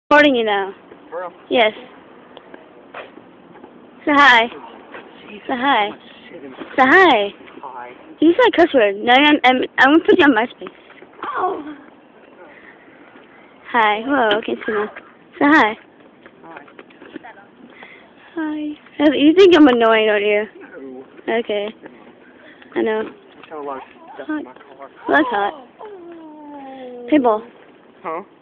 Recording you now. For real? Yes. Say hi. Jesus, Say hi. shit. Say hi. Hi. You said a cuss word. No, I'm gonna put you on MySpace. Oh. Hi. Whoa, I can't see now. Say hi. Hi. Hi. You think I'm annoying, don't you? No. Okay. I know. I got a lot of stuff in my car. Well, that's hot. Hey, Bull. Huh?